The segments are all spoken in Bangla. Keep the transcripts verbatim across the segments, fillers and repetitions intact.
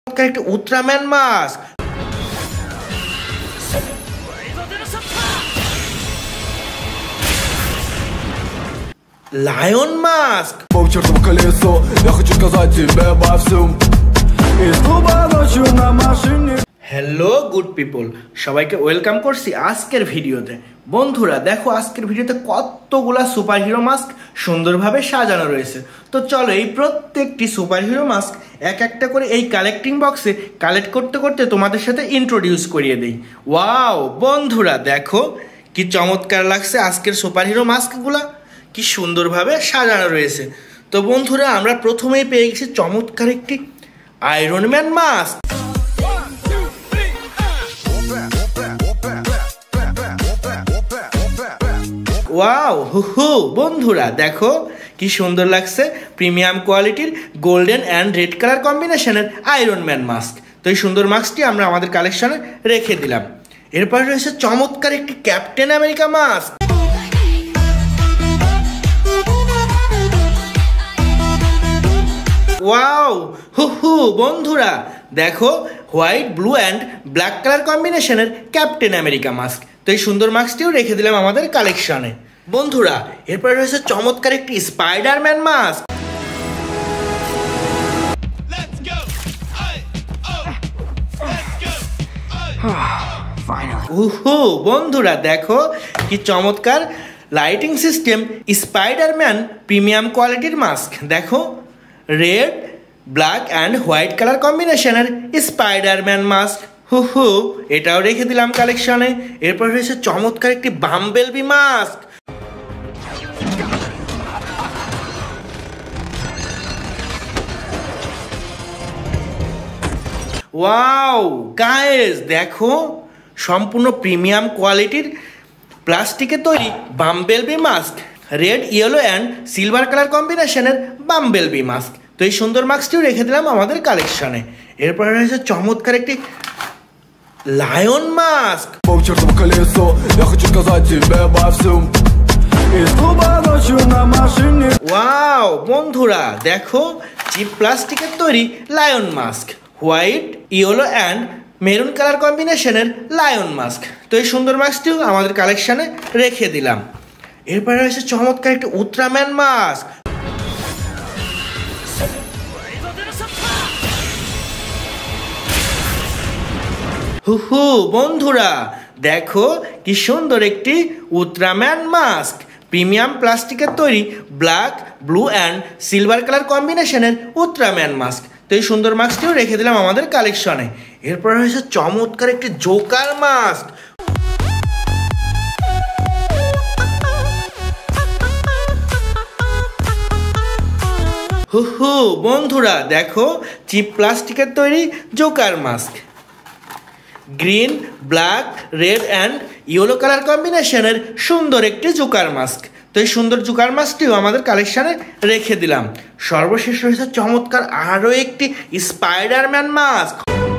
একটা Ultraman mask, lion mask. Hello good people, সবাইকে ওয়েলকাম করছি আজকের ভিডিওতে। বন্ধুরা দেখো, আজকের ভিডিওতে কতগুলা সুপার হিরো মাস্ক সুন্দরভাবে সাজানো রয়েছে। তো চলো এই প্রত্যেকটি সুপার হিরো মাস্ক এক একটা করে এই কালেক্টিং বক্সে কালেক্ট করতে করতে তোমাদের সাথে ইন্ট্রোডিউস করিয়ে দিই। ওয়াও বন্ধুরা দেখো কি চমৎকার লাগছে আজকের সুপার হিরো মাস্কগুলা, কি সুন্দরভাবে সাজানো রয়েছে। তো বন্ধুরা আমরা প্রথমেই পেয়ে গেছি চমৎকার একটি আয়রনম্যান মাস্ক। ওয়াও হু বন্ধুরা দেখো কি সুন্দর লাগছে, প্রিমিয়াম কোয়ালিটির গোল্ডেন অ্যান্ড রেড কালার কম্বিনেশনের আয়রনম্যান মাস্ক। তো এই সুন্দর মাস্কটি আমরা আমাদের কালেকশনে রেখে দিলাম। এরপর রয়েছে চমৎকার একটি ক্যাপ্টেন আমেরিকা মাস্ক। ওয়াও হু হু বন্ধুরা দেখো white blue and black colour কম্বিনেশনের ক্যাপ্টেন আমেরিকা মাস্ক। তো এই সুন্দর মাস্কটিও রেখে দিলাম আমাদের কালেকশনে। বন্ধুরা এরপরে রয়েছে চমৎকার একটি স্পাইডারম্যান মাস্ক। উহু বন্ধুরা দেখো কি চমৎকার লাইটিং সিস্টেম স্পাইডারম্যান প্রিমিয়াম কোয়ালিটির মাস্ক। দেখো red black and white colour কম্বিনেশনের স্পাইডারম্যান মাস্ক। হু হু এটাও রেখে দিলাম কালেকশনে। এরপর রয়েছে চমৎকার একটি বাম্বেলবি মাস্ক। ওয়াও গাইস দেখো সম্পূর্ণ প্রিমিয়াম কোয়ালিটির প্লাস্টিকে তৈরি Bumblebee mask, red yellow and silver colour কম্বিনেশনের বাম্বেলবি মাস্ক। তো এই সুন্দর মাস্কটিও রেখে দিলাম আমাদের কালেকশনে। এরপরে রয়েছে চমৎকার একটি লায়ন মাস্ক। ওয়াও বন্ধুরা দেখো চিপ প্লাস্টিকের তৈরি lion mask, white yellow and maroon colour কম্বিনেশনের লায়ন মাস্ক। তো এই সুন্দর মাস্কটিও আমাদের কালেকশনে রেখে দিলাম। এরপরে রয়েছে চমৎকার একটি উট্রাম্যান মাস্ক। হু হু বন্ধুরা দেখো কি সুন্দর একটি উট্রাম্যান মাস্ক, প্রিমিয়াম প্লাস্টিকের তৈরি black blue and silver colour কম্বিনেশনের উট্রাম্যান মাস্ক। তো এই সুন্দর মাস্কটিও রেখে দিলাম আমাদের কালেকশনে। এরপর রয়েছে চমৎকার একটি জোকার মাস্ক। হু হু বন্ধুরা দেখো চিপ প্লাস্টিকের তৈরি joker mask, green black red and yellow colour কম্বিনেশনের সুন্দর একটি জোকার মাস্ক। তো এই সুন্দর জোকার মাস্কটিও আমাদের কালেকশনে রেখে দিলাম। সর্বশেষ রয়েছে চমৎকার আরও একটি স্পাইডারম্যান মাস্ক।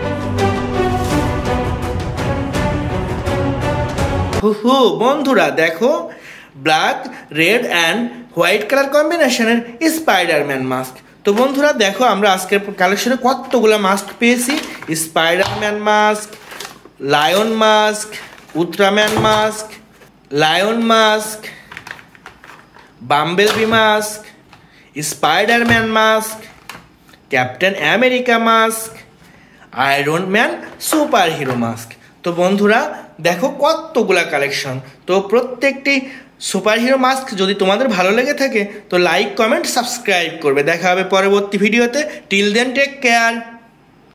হু হু বন্ধুরা দেখো black red and white colour কম্বিনেশনের স্পাইডারম্যান মাস্ক। তো বন্ধুরা দেখো আমরা আজকের কালেকশনে কতগুলো মাস্ক পেয়েছি, Spiderman mask, lion mask, Ultraman mask, lion mask, Bumblebee mask, Spiderman mask, captain America mask, Ironman super hero mask. তো বন্ধুরা দেখো কতগুলা কালেকশন। তো প্রত্যেকটি সুপার হিরো মাস্ক যদি তোমাদের ভালো লেগে থাকে তো লাইক কমেন্ট সাবস্ক্রাইব করবে। দেখা হবে পরবর্তী ভিডিওতে। Till then take care.